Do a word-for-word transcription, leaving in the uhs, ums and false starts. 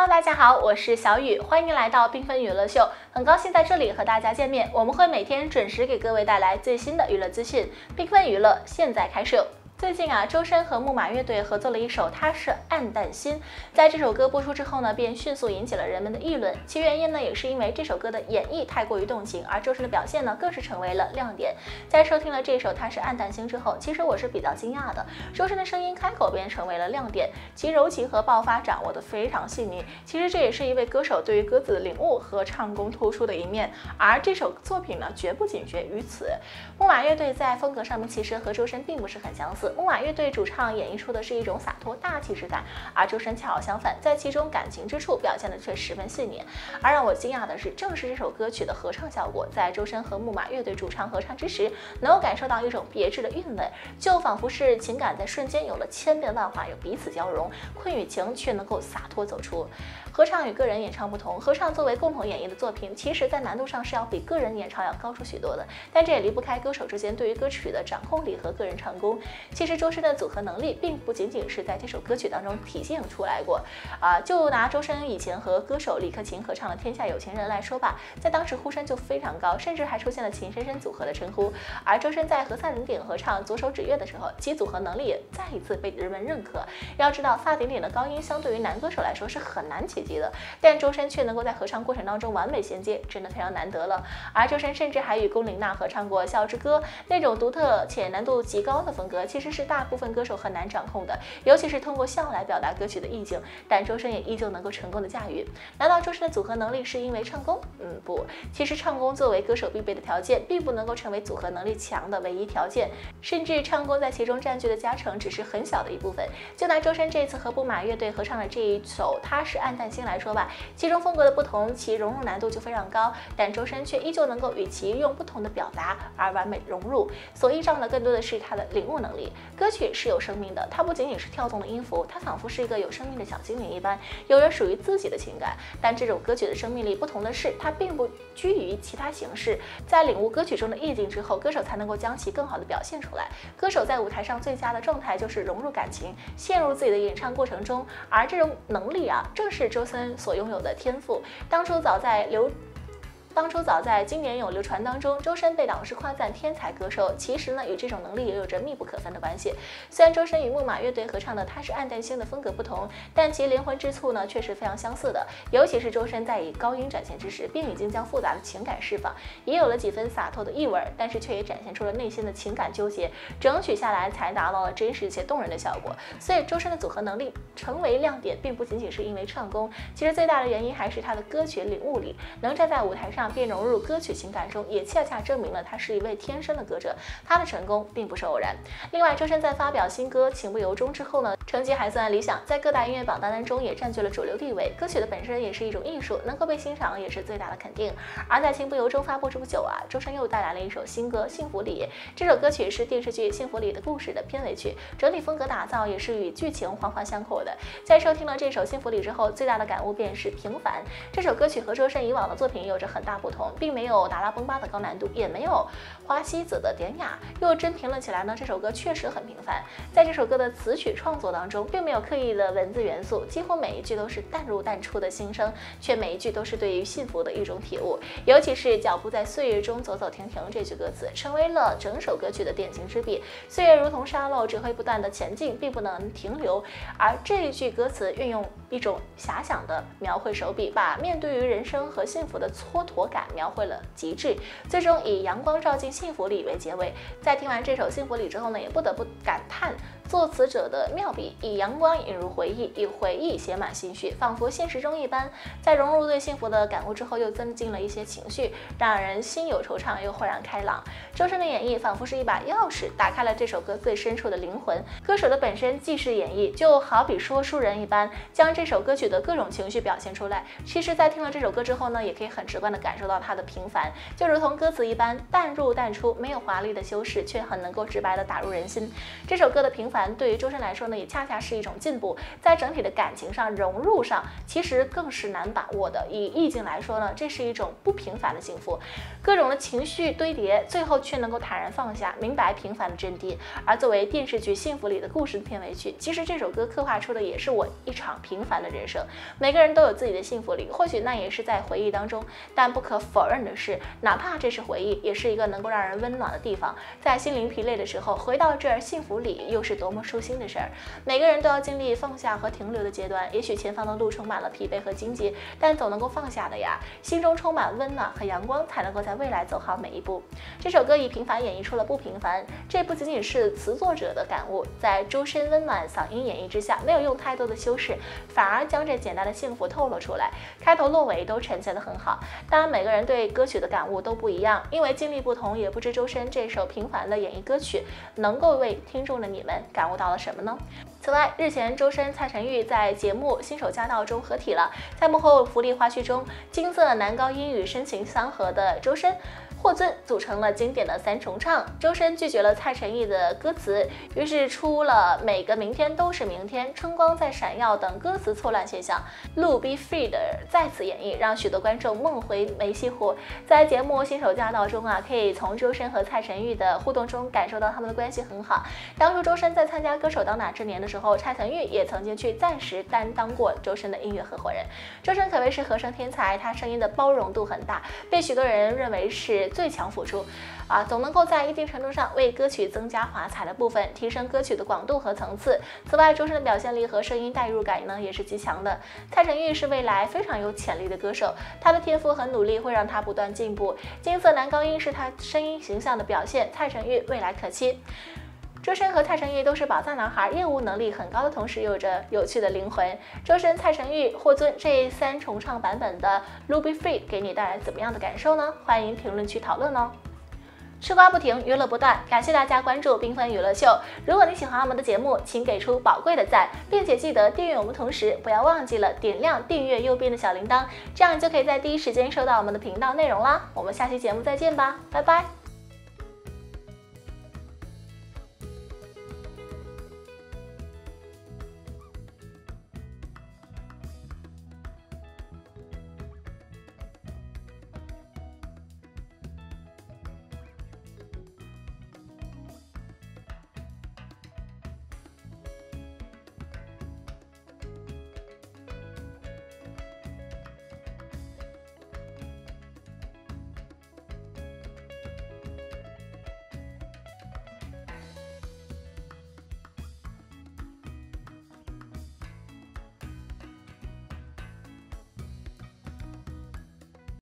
Hello， 大家好，我是小雨，欢迎来到缤纷娱乐秀，很高兴在这里和大家见面。我们会每天准时给各位带来最新的娱乐资讯。缤纷娱乐现在开售。最近啊，周深和木马乐队合作了一首《他是暗淡心》。在这首歌播出之后呢，便迅速引起了人们的议论。其原因呢，也是因为这首歌的演绎太过于动情，而周深的表现呢，更是成为了亮点。在收听了这首《他是暗淡心》之后，其实我是比较惊讶的。周深的声音开口便成为了亮点，其柔情和爆发掌握得非常细腻。其实这也是一位歌手对于歌词的领悟和唱功突出的一面。而这首作品呢，绝不仅决于此。木马乐队在风格上面其实和周深并不是很相似。木马乐队主唱演绎出的是一种洒脱大气质感，而周深恰好相反，在其中感情之处表现的却十分细腻。而让我惊讶的是，正是这首歌曲的合唱效果，在周深和木马乐队主唱合唱之时，能够感受到一种别致的韵味，就仿佛是情感在瞬间有了千变万化，有彼此交融，困与情却能够洒脱走出。合唱与个人演唱不同，合唱作为共同演绎的作品，其实在难度上是要比个人演唱要高出许多的，但这也离不开歌手之间对于歌曲的掌控力和个人唱功。其实周深的组合能力并不仅仅是在这首歌曲当中体现出来过啊，就拿周深以前和歌手李克勤合唱的《天下有情人》来说吧，在当时呼声就非常高，甚至还出现了情深深组合的称呼。而周深在和萨顶顶合唱《左手指月》的时候，其组合能力也再一次被人们认可。要知道萨顶顶的高音相对于男歌手来说是很难企及的，但周深却能够在合唱过程当中完美衔接，真的非常难得了。而周深甚至还与龚琳娜合唱过《笑之歌》，那种独特且难度极高的风格，其实是大部分歌手很难掌控的，尤其是通过笑来表达歌曲的意境，但周深也依旧能够成功的驾驭。难道周深的组合能力是因为唱功？嗯，不，其实唱功作为歌手必备的条件，并不能够成为组合能力强的唯一条件，甚至唱功在其中占据的加成只是很小的一部分。就拿周深这次和木马乐队合唱的这一首《他是暗淡心》来说吧，其中风格的不同，其融入难度就非常高，但周深却依旧能够与其用不同的表达而完美融入，所依仗的更多的是他的领悟能力。歌曲是有生命的，它不仅仅是跳动的音符，它仿佛是一个有生命的小精灵一般，有着属于自己的情感。但这种歌曲的生命力不同的是，它并不拘于其他形式，在领悟歌曲中的意境之后，歌手才能够将其更好的表现出来。歌手在舞台上最佳的状态就是融入感情，陷入自己的演唱过程中，而这种能力啊，正是周深所拥有的天赋。当初早在刘当初早在经典有流传当中，周深被导师夸赞天才歌手，其实呢与这种能力也有着密不可分的关系。虽然周深与木马乐队合唱的《他是暗淡心》的风格不同，但其灵魂之处呢却是非常相似的。尤其是周深在以高音展现之时，并已经将复杂的情感释放，也有了几分洒脱的意味，但是却也展现出了内心的情感纠结，整曲下来才达到了真实且动人的效果。所以周深的组合能力成为亮点，并不仅仅是因为唱功，其实最大的原因还是他的歌曲领悟力，能站在舞台上并融入歌曲情感中，也恰恰证明了他是一位天生的歌者，他的成功并不是偶然。另外，周深在发表新歌《情不由衷》之后呢，成绩还算理想，在各大音乐榜单当中也占据了主流地位。歌曲的本身也是一种艺术，能够被欣赏也是最大的肯定。而在《情不由衷》发布之不久啊，周深又带来了一首新歌《幸福里》，这首歌曲是电视剧《幸福里的故事》的片尾曲，整体风格打造也是与剧情环环相扣的。在收听了这首《幸福里》之后，最大的感悟便是平凡。这首歌曲和周深以往的作品有着很大不同，并没有达拉崩巴的高难度，也没有花西子的典雅，又真评论起来呢，这首歌确实很平凡。在这首歌的词曲创作当中，并没有刻意的文字元素，几乎每一句都是淡入淡出的心声，却每一句都是对于幸福的一种体悟。尤其是脚步在岁月中走走停停这句歌词，成为了整首歌曲的点睛之笔。岁月如同沙漏，只会不断的前进，并不能停留。而这一句歌词运用一种遐想的描绘手笔，把面对于人生和幸福的蹉跎感描绘了极致，最终以阳光照进幸福里为结尾。在听完这首幸福里之后呢，也不得不感叹作词者的妙笔，以阳光引入回忆，以回忆写满心绪，仿佛现实中一般。在融入对幸福的感悟之后，又增进了一些情绪，让人心有惆怅又豁然开朗。周深的演绎仿佛是一把钥匙，打开了这首歌最深处的灵魂。歌手的本身既是演绎，就好比说书人一般，将这首歌曲的各种情绪表现出来。其实在听了这首歌之后呢，也可以很直观的感受到它的平凡，就如同歌词一般，淡入淡出，没有华丽的修饰，却很能够直白的打入人心。这首歌的平凡凡对于周深来说呢，也恰恰是一种进步，在整体的感情上融入上，其实更是难把握的。以意境来说呢，这是一种不平凡的幸福，各种的情绪堆叠，最后却能够坦然放下，明白平凡的真谛。而作为电视剧《幸福里的故事》的片尾曲，其实这首歌刻画出的也是我一场平凡的人生。每个人都有自己的幸福里，或许那也是在回忆当中，但不可否认的是，哪怕这是回忆，也是一个能够让人温暖的地方。在心灵疲累的时候，回到这儿，幸福里又是多么舒心的事儿。每个人都要经历放下和停留的阶段，也许前方的路充满了疲惫和荆棘，但总能够放下的呀。心中充满温暖和阳光，才能够在未来走好每一步。这首歌以平凡演绎出了不平凡，这不仅仅是词作者的感悟，在周深温暖嗓音演绎之下，没有用太多的修饰，反而将这简单的幸福透露出来，开头落尾都呈现得很好。当然每个人对歌曲的感悟都不一样，因为经历不同，也不知周深这首平凡的演绎歌曲能够为听众的你们感悟到了什么呢？此外，日前周深、蔡晨玉在节目《新手驾到》中合体了，在幕后福利花絮中，金色男高音与深情相合的周深、霍尊组成了经典的三重唱。周深拒绝了蔡晨玉的歌词，于是出了每个明天都是明天、春光在闪耀等歌词错乱现象。路 be free 的再次演绎，让许多观众梦回梅溪湖。在节目《新手驾到》中啊，可以从周深和蔡晨玉的互动中感受到他们的关系很好。当初周深在参加《歌手当打之年》的时候，蔡晨玉也曾经去暂时担当过周深的音乐合伙人。周深可谓是和声天才，他声音的包容度很大，被许多人认为是最强辅助啊，总能够在一定程度上为歌曲增加华彩的部分，提升歌曲的广度和层次。此外，周深的表现力和声音代入感呢也是极强的。蔡晨玉是未来非常有潜力的歌手，他的天赋和努力会让他不断进步。金色男高音是他声音形象的表现，蔡晨玉未来可期。周深和蔡晨玉都是宝藏男孩，业务能力很高的同时，有着有趣的灵魂。周深、蔡晨玉、霍尊这三重唱版本的《Luby Free》给你带来怎么样的感受呢？欢迎评论区讨论哦。吃瓜不停，娱乐不断，感谢大家关注缤纷娱乐秀。如果你喜欢我们的节目，请给出宝贵的赞，并且记得订阅我们，同时不要忘记了点亮订阅右边的小铃铛，这样就可以在第一时间收到我们的频道内容啦。我们下期节目再见吧，拜拜。